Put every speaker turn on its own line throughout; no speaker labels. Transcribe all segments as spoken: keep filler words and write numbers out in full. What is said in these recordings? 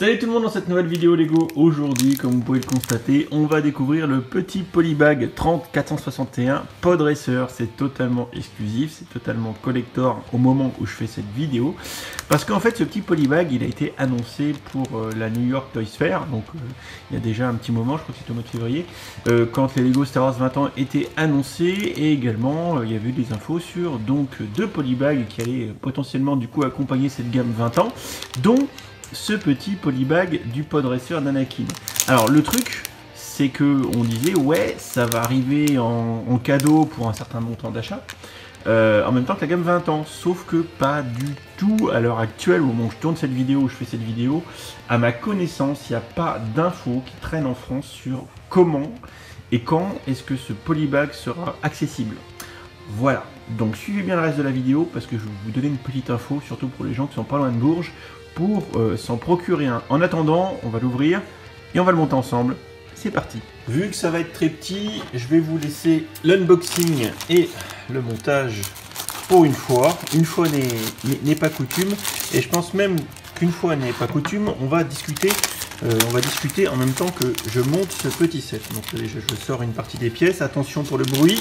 Salut tout le monde dans cette nouvelle vidéo Lego. Aujourd'hui, comme vous pouvez le constater, on va découvrir le petit Polybag trente quatre cent soixante et un Pod Racer. C'est totalement exclusif, c'est totalement collector au moment où je fais cette vidéo. Parce qu'en fait, ce petit Polybag, il a été annoncé pour euh, la New York Toys Fair. Donc euh, il y a déjà un petit moment, je crois que c'était au mois de février, euh, quand les Lego Star Wars vingt ans étaient annoncés. Et également, euh, il y avait eu des infos sur donc deux Polybags qui allaient euh, potentiellement du coup accompagner cette gamme vingt ans, dont ce petit Polybag du Pod Racer d'Anakin. Alors le truc, c'est que on disait ouais, ça va arriver en, en cadeau pour un certain montant d'achat, euh, en même temps que la gamme vingt ans, sauf que pas du tout à l'heure actuelle, au moment où je tourne cette vidéo, où je fais cette vidéo, à ma connaissance, il n'y a pas d'infos qui traînent en France sur comment et quand est-ce que ce Polybag sera accessible. Voilà, donc suivez bien le reste de la vidéo parce que je vais vous donner une petite info, surtout pour les gens qui sont pas loin de Bourges, pour euh, s'en procurer un. En attendant, on va l'ouvrir et on va le monter ensemble. C'est parti. Vu que ça va être très petit, je vais vous laisser l'unboxing et le montage pour une fois. Une fois n'est pas coutume, et je pense même qu'une fois n'est pas coutume, on va discuter. Euh, on va discuter en même temps que je monte ce petit set. Donc je, je sors une partie des pièces. Attention pour le bruit.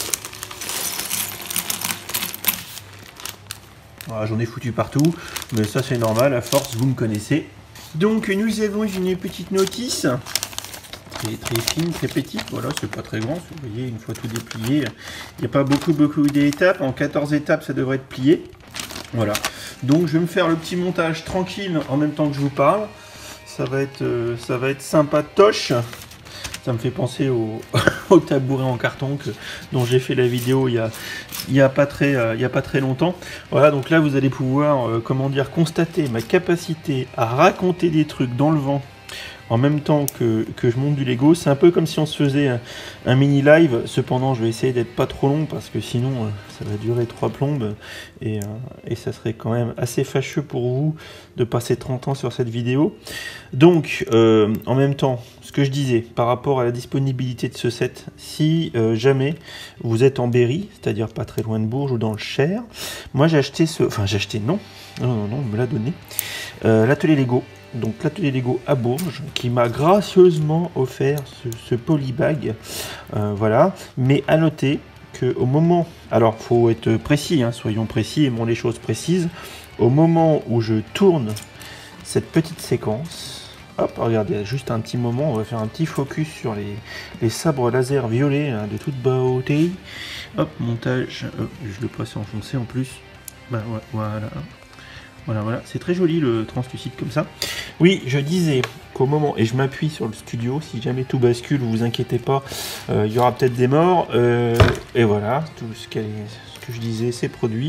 Voilà, j'en ai foutu partout, mais ça c'est normal, à force vous me connaissez. Donc nous avons une petite notice, très, très fine, très petite, voilà, c'est pas très grand, vous voyez, une fois tout déplié, il n'y a pas beaucoup beaucoup d'étapes, en quatorze étapes ça devrait être plié. Voilà, donc je vais me faire le petit montage tranquille en même temps que je vous parle, ça va être, euh, ça va être sympatoche. Ça me fait penser au, au tabouret en carton que, dont j'ai fait la vidéo il y a, il y a pas très, euh, il y a pas très longtemps. Voilà, donc là vous allez pouvoir, euh, comment dire, constater ma capacité à raconter des trucs dans le vent en même temps que, que je monte du Lego. C'est un peu comme si on se faisait un, un mini live. Cependant, je vais essayer d'être pas trop long parce que sinon euh, ça va durer trois plombes et, euh, et ça serait quand même assez fâcheux pour vous de passer trente ans sur cette vidéo. Donc, euh, en même temps, ce que je disais par rapport à la disponibilité de ce set, si euh, jamais vous êtes en Berry, c'est-à-dire pas très loin de Bourges ou dans le Cher, moi j'ai acheté ce, enfin j'ai acheté non, non non non, on me l'a donné, euh, l'atelier Lego. Donc l'atelier Lego à Bourges qui m'a gracieusement offert ce, ce Polybag, euh, voilà. Mais à noter que au moment, alors faut être précis, hein, soyons précis, aimons les choses précises. Au moment où je tourne cette petite séquence, hop, regardez, juste un petit moment, on va faire un petit focus sur les, les sabres laser violets hein, de toute beauté. Hop, montage, hop, je le passe enfoncé en plus. Bah ouais, voilà. Voilà, voilà, c'est très joli le translucide comme ça. Oui, je disais qu'au moment, et je m'appuie sur le studio, si jamais tout bascule, vous inquiétez pas, euh, il y aura peut-être des morts. Euh, et voilà, tout ce, qu ce que je disais, c'est produit.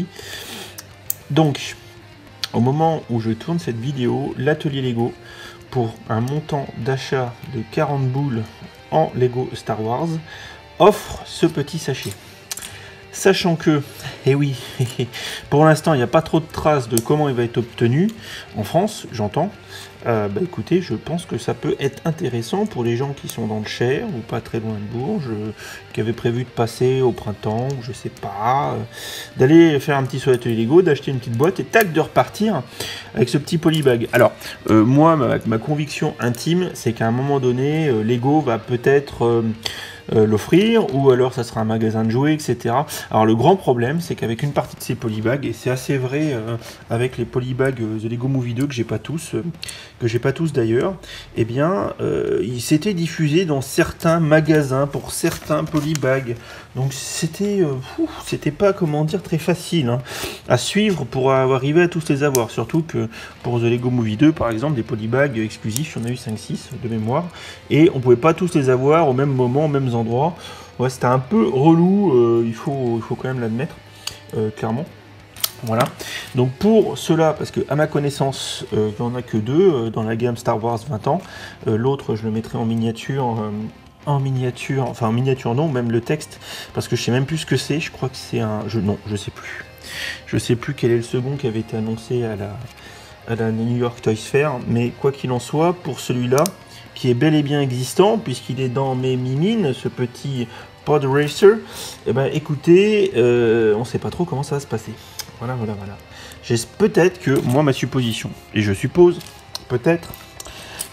Donc, au moment où je tourne cette vidéo, l'atelier Lego, pour un montant d'achat de quarante boules en Lego Star Wars, offre ce petit sachet. Sachant que, et eh oui, pour l'instant, il n'y a pas trop de traces de comment il va être obtenu, en France, j'entends. Euh, bah écoutez, je pense que ça peut être intéressant pour les gens qui sont dans le Cher, ou pas très loin de Bourges, euh, qui avaient prévu de passer au printemps, ou je sais pas, euh, d'aller faire un petit saut à l'atelier Lego, d'acheter une petite boîte, et tac, de repartir avec ce petit Polybag. Alors, euh, moi, ma, ma conviction intime, c'est qu'à un moment donné, euh, Lego va peut-être... Euh, Euh, l'offrir, ou alors ça sera un magasin de jouets, et cetera. Alors le grand problème, c'est qu'avec une partie de ces polybags, et c'est assez vrai euh, avec les polybags euh, The Lego Movie deux que j'ai pas tous, euh, que j'ai pas tous d'ailleurs, eh bien, euh, il s'était diffusé dans certains magasins pour certains polybags. Donc c'était, euh, c'était pas, comment dire, très facile hein, à suivre pour arriver à tous les avoir. Surtout que pour The Lego Movie deux, par exemple, des polybags exclusifs, j'en ai eu cinq six de mémoire, et on pouvait pas tous les avoir au même moment, aux mêmes endroits. Ouais, c'était un peu relou, euh, il faut, il faut quand même l'admettre, euh, clairement. Voilà. Donc pour cela, parce que à ma connaissance, euh, il n'y en a que deux euh, dans la gamme Star Wars vingt ans. Euh, L'autre, je le mettrai en miniature. Euh, en miniature, enfin en miniature non, même le texte, parce que je sais même plus ce que c'est. Je crois que c'est un, je non, je sais plus. Je sais plus quel est le second qui avait été annoncé à la, à la New York Toys Fair. Mais quoi qu'il en soit, pour celui-là, qui est bel et bien existant, puisqu'il est dans mes mimines, ce petit Pod Racer, eh ben écoutez, euh, on sait pas trop comment ça va se passer. Voilà, voilà, voilà. Peut-être que, moi, ma supposition, et je suppose, peut-être,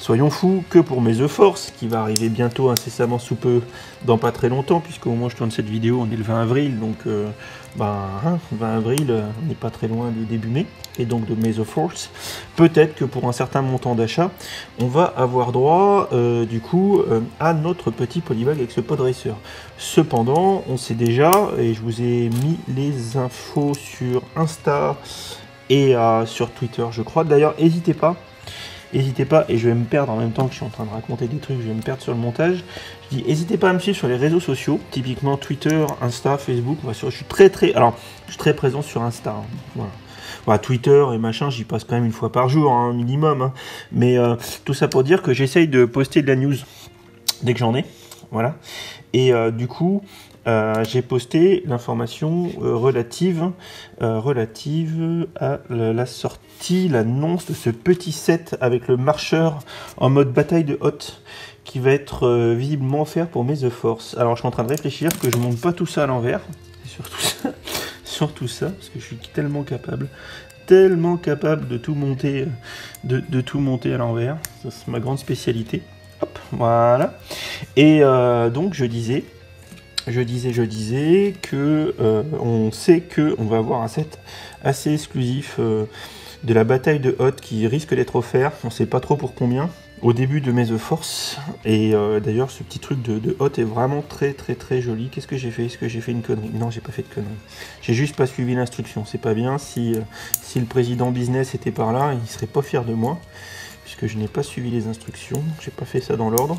soyons fous, que pour mes The Force, qui va arriver bientôt, incessamment sous peu, dans pas très longtemps, puisqu'au moment où je tourne cette vidéo, on est le vingt avril, donc euh, ben, hein, vingt avril, euh, on n'est pas très loin du début mai, et donc de mes The Force. Peut-être que pour un certain montant d'achat, on va avoir droit, euh, du coup, euh, à notre petit polybag avec ce Podracer. Cependant, on sait déjà, et je vous ai mis les infos sur Insta et euh, sur Twitter, je crois. D'ailleurs, n'hésitez pas. N'hésitez pas, et je vais me perdre en même temps que je suis en train de raconter des trucs, je vais me perdre sur le montage. Je dis, n'hésitez pas à me suivre sur les réseaux sociaux, typiquement Twitter, Insta, Facebook. Je suis très très, alors, je suis très présent sur Insta. Hein, voilà. Voilà, Twitter et machin, j'y passe quand même une fois par jour, hein, minimum. Hein. Mais euh, tout ça pour dire que j'essaye de poster de la news dès que j'en ai. Voilà. Et euh, du coup, euh, j'ai posté l'information euh, relative, euh, relative à la, la sortie, l'annonce de ce petit set avec le marcheur en mode bataille de hôtes qui va être euh, visiblement offert pour mes The Force. Alors je suis en train de réfléchir que je monte pas tout ça à l'envers, c'est surtout ça, surtout ça, parce que je suis tellement capable, tellement capable de tout monter, de, de tout monter à l'envers. Ça c'est ma grande spécialité. Hop, voilà. Et euh, donc je disais. Je disais, je disais que euh, on sait que on va avoir un set assez exclusif euh, de la bataille de Hoth qui risque d'être offert. On sait pas trop pour combien. Au début de mes The Force. Et euh, d'ailleurs, ce petit truc de, de Hoth est vraiment très très très joli. Qu'est-ce que j'ai fait? Est-ce que j'ai fait une connerie? Non, j'ai pas fait de connerie. J'ai juste pas suivi l'instruction. C'est pas bien. Si, euh, si le président business était par là, il serait pas fier de moi. Puisque je n'ai pas suivi les instructions. J'ai pas fait ça dans l'ordre.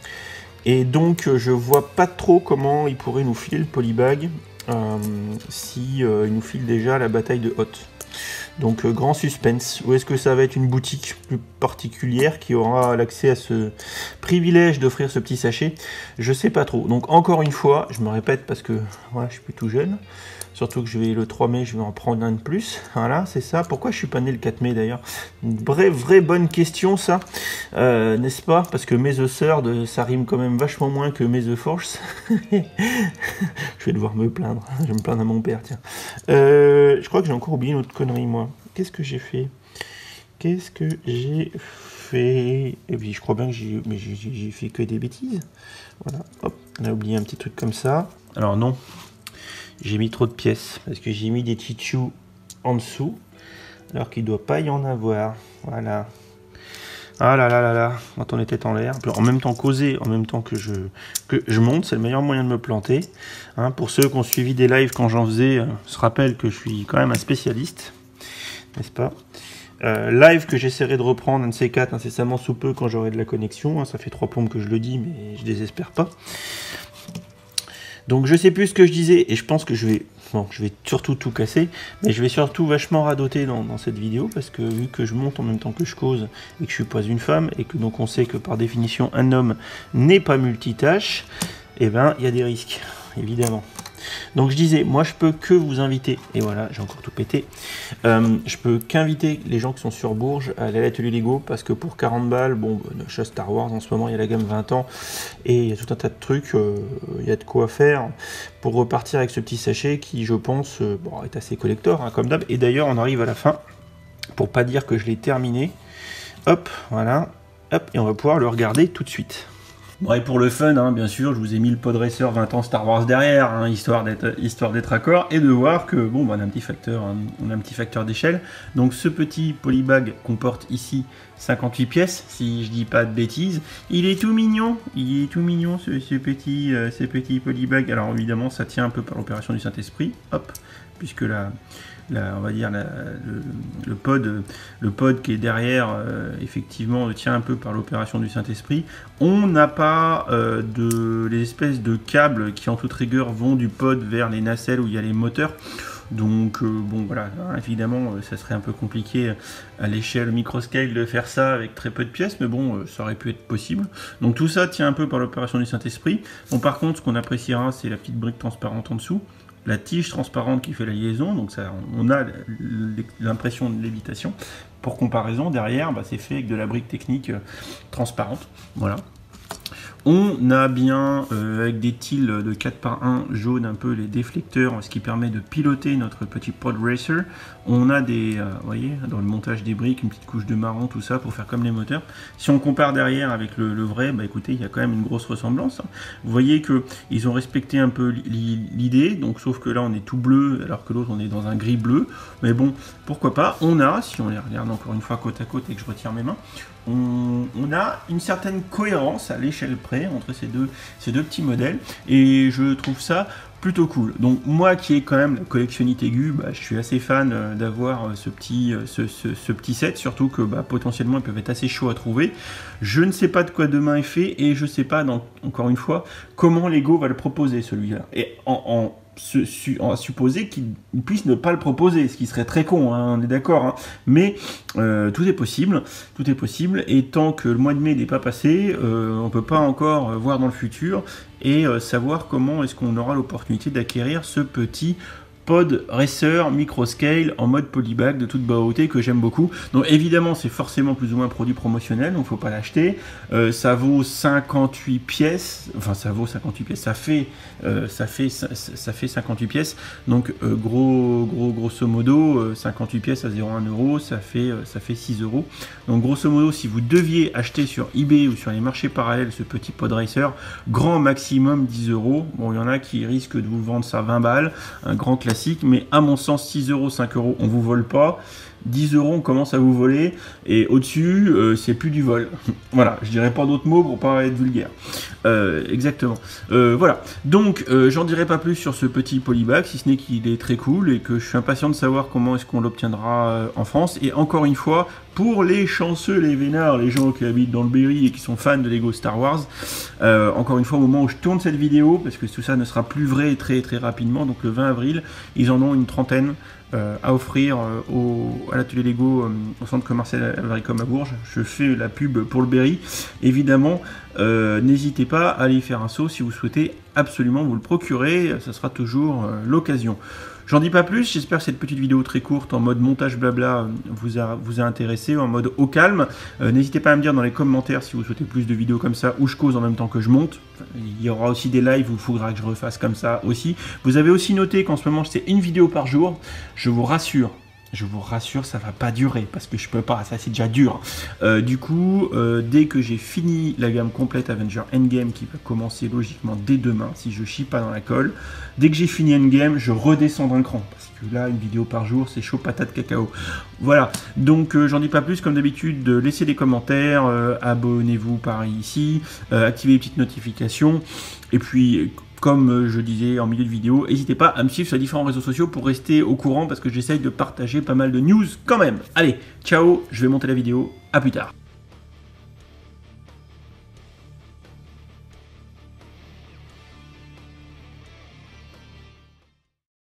Et donc je vois pas trop comment il pourrait nous filer le polybag euh, si euh, il nous file déjà la bataille de Hoth. Donc euh, grand suspense. Ou est-ce que ça va être une boutique plus particulière qui aura l'accès à ce privilège d'offrir ce petit sachet? Je sais pas trop. Donc encore une fois, je me répète parce que voilà, je suis plus tout jeune. Surtout que je vais le trois mai, je vais en prendre un de plus. Voilà, c'est ça. Pourquoi je suis pas né le quatre mai d'ailleurs? Une vraie, vraie bonne question ça. Euh, N'est-ce pas? Parce que mes The Third, ça rime quand même vachement moins que mes The Force. Je vais devoir me plaindre. Je vais me plaindre à mon père, tiens. Euh, je crois que j'ai encore oublié une autre connerie, moi. Qu'est-ce que j'ai fait? Qu'est-ce que j'ai fait? Et puis je crois bien que j'ai mais j'ai fait que des bêtises. Voilà, hop, on a oublié un petit truc comme ça. Alors non. J'ai mis trop de pièces, parce que j'ai mis des chichous en dessous, alors qu'il ne doit pas y en avoir. Voilà. Ah là là là là, quand on était en l'air. En même temps causer, en même temps que je, que je monte, c'est le meilleur moyen de me planter. Hein, pour ceux qui ont suivi des lives quand j'en faisais, euh, se rappellent que je suis quand même un spécialiste, n'est-ce pas? Euh, live que j'essaierai de reprendre un de ces quatre incessamment sous peu quand j'aurai de la connexion. Hein, ça fait trois plombes que je le dis, mais je désespère pas. Donc je sais plus ce que je disais, et je pense que je vais, bon, je vais surtout tout casser, mais je vais surtout vachement radoter dans, dans cette vidéo, parce que vu que je monte en même temps que je cause, et que je suis pas une femme, et que donc on sait que par définition un homme n'est pas multitâche, et eh ben il y a des risques, évidemment. Donc je disais, moi je peux que vous inviter, et voilà, j'ai encore tout pété, euh, je peux qu'inviter les gens qui sont sur Bourges à aller à l'atelier Lego, parce que pour quarante balles, bon, chez Star Wars en ce moment il y a la gamme vingt ans, et il y a tout un tas de trucs, euh, il y a de quoi faire pour repartir avec ce petit sachet qui je pense euh, bon, est assez collector, hein, comme d'hab, et d'ailleurs on arrive à la fin, pour pas dire que je l'ai terminé, hop, voilà, hop, et on va pouvoir le regarder tout de suite. Bon, et pour le fun, hein, bien sûr, je vous ai mis le Podracer vingt ans Star Wars derrière, hein, histoire d'être histoire d'être accord, et de voir que, bon, bah, on a un petit facteur, hein, on a un petit facteur d'échelle. Donc ce petit polybag comporte ici cinquante-huit pièces, si je dis pas de bêtises. Il est tout mignon, il est tout mignon ce, ce petit, euh, ce petit polybag. Alors évidemment, ça tient un peu par l'opération du Saint-Esprit, hop, puisque la... La, on va dire la, le, le pod le pod qui est derrière euh, effectivement tient un peu par l'opération du Saint-Esprit. On n'a pas euh, de les espèces de câbles qui en toute rigueur vont du pod vers les nacelles où il y a les moteurs. Donc euh, bon voilà, hein, évidemment euh, ça serait un peu compliqué à l'échelle microscale de faire ça avec très peu de pièces, mais bon euh, ça aurait pu être possible. Donc tout ça tient un peu par l'opération du Saint-Esprit. Bon, par contre ce qu'on appréciera c'est la petite brique transparente en dessous, la tige transparente qui fait la liaison, donc ça, on a l'impression de lévitation. Pour comparaison, derrière, bah, c'est fait avec de la brique technique euh, transparente. Voilà. On a bien, euh, avec des tiles de quatre par un jaune, un peu les déflecteurs, ce qui permet de piloter notre petit pod racer. On a des, euh, vous voyez, dans le montage des briques, une petite couche de marron, tout ça, pour faire comme les moteurs. Si on compare derrière avec le, le vrai, bah écoutez, il y a quand même une grosse ressemblance. Vous voyez qu'ils ont respecté un peu l'idée, donc sauf que là on est tout bleu, alors que l'autre on est dans un gris bleu. Mais bon, pourquoi pas. On a, si on les regarde encore une fois côte à côte et que je retire mes mains, On, on a une certaine cohérence à l'échelle près entre ces deux, ces deux petits modèles et je trouve ça plutôt cool. Donc moi qui ai quand même la collectionnite aiguë, bah, je suis assez fan euh, d'avoir ce petit, euh, ce, ce, ce petit set, surtout que bah, potentiellement ils peuvent être assez chauds à trouver. Je ne sais pas de quoi demain est fait et je ne sais pas, donc, encore une fois, comment Lego va le proposer celui-là. Et en, en Se, su, à supposer qu'ils puissent ne pas le proposer, ce qui serait très con, hein, on est d'accord, hein. Mais euh, tout est possible, tout est possible, et tant que le mois de mai n'est pas passé, euh, on ne peut pas encore euh, voir dans le futur et euh, savoir comment est-ce qu'on aura l'opportunité d'acquérir ce petit pod racer microscale en mode polybag de toute beauté que j'aime beaucoup. Donc évidemment c'est forcément plus ou moins un produit promotionnel, donc faut pas l'acheter. Euh, ça vaut cinquante-huit pièces, enfin ça vaut cinquante-huit pièces, ça fait euh, ça fait ça, ça fait cinquante-huit pièces. Donc euh, gros gros grosso modo euh, cinquante-huit pièces à zéro virgule un euro, ça fait euh, ça fait six euros. Donc grosso modo si vous deviez acheter sur eBay ou sur les marchés parallèles ce petit pod racer, grand maximum dix euros. Bon il y en a qui risquent de vous vendre ça vingt balles, un grand classique. Mais à mon sens six euros, cinq euros on vous vole pas, dix euros on commence à vous voler et au-dessus euh, c'est plus du vol. Voilà, je dirais pas d'autres mots pour pas être vulgaire. Euh, exactement. Euh, voilà, donc euh, j'en dirai pas plus sur ce petit polybag, si ce n'est qu'il est très cool et que je suis impatient de savoir comment est-ce qu'on l'obtiendra euh, en France. Et encore une fois, pour les chanceux, les vénards, les gens qui habitent dans le Berry et qui sont fans de Lego Star Wars, euh, encore une fois au moment où je tourne cette vidéo, parce que tout ça ne sera plus vrai très très rapidement, donc le vingt avril, ils en ont une trentaine euh, à offrir euh, au, à l'atelier Lego euh, au centre commercial Avricom à Bourges. Je fais la pub pour le Berry, évidemment. Euh, n'hésitez pas à aller faire un saut si vous souhaitez absolument vous le procurer, ça sera toujours euh, l'occasion. J'en dis pas plus, j'espère que cette petite vidéo très courte en mode montage blabla vous a, vous a intéressé, en mode au calme. Euh, N'hésitez pas à me dire dans les commentaires si vous souhaitez plus de vidéos comme ça où je cause en même temps que je monte. Il y aura aussi des lives où il faudra que je refasse comme ça aussi. Vous avez aussi noté qu'en ce moment c'est une vidéo par jour, je vous rassure. Je vous rassure, ça va pas durer, parce que je peux pas, ça c'est déjà dur. Euh, du coup, euh, dès que j'ai fini la gamme complète Avenger Endgame, qui va commencer logiquement dès demain, si je chie pas dans la colle, dès que j'ai fini Endgame, je redescends d'un cran, parce que là, une vidéo par jour, c'est chaud patate cacao. Voilà, donc euh, j'en dis pas plus, comme d'habitude, laissez des commentaires, euh, abonnez-vous par ici, euh, activez les petites notifications, et puis... Comme je disais en milieu de vidéo, n'hésitez pas à me suivre sur les différents réseaux sociaux pour rester au courant parce que j'essaye de partager pas mal de news quand même. Allez, ciao, je vais monter la vidéo, à plus tard.